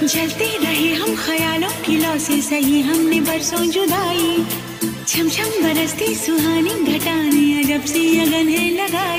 जलते रहे हम ख्यालों की लौ से सही हमने बरसों जुदाई। छम छम बरसती सुहानी घटाने अजब सी अगन है लगाई।